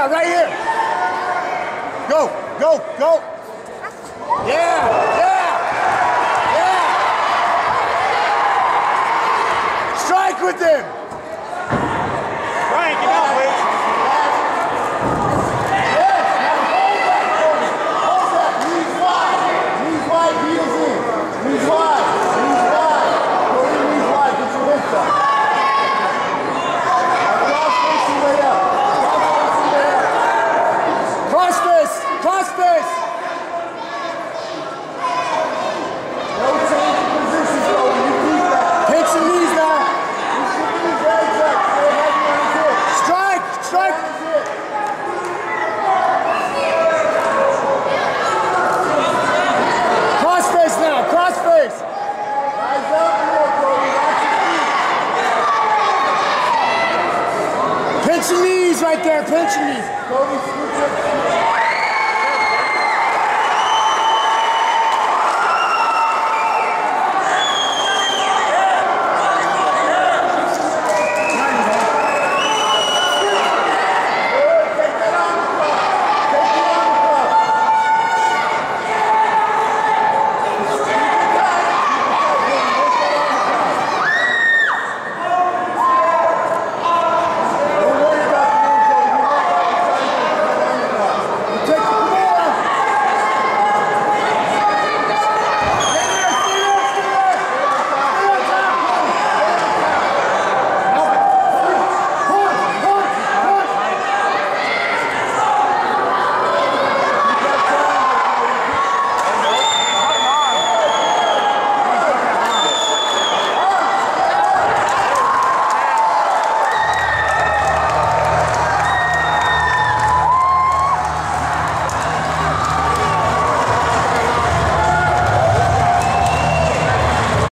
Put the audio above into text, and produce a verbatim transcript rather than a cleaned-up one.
now, right here. Go, go, go. Yeah, yeah, yeah. Strike with him. Brian, get out, please. Yes, now hold that, Cody. Hold that. Knees wide. Knees wide, heels in. Knees wide. Knees wide. Cody, knees wide. Get your hips up. Cross facing way up. Cross face. Cross face. No change in position, Cody. You keep that. Pinch your knees now. Keep your legs up. Stay heavy on his hip. Strike. Strike. Cross face now. Cross face. Rise up more, Cody. Watch your feet. Pinch your knees right there. Pinch your knees. Cody, switch up.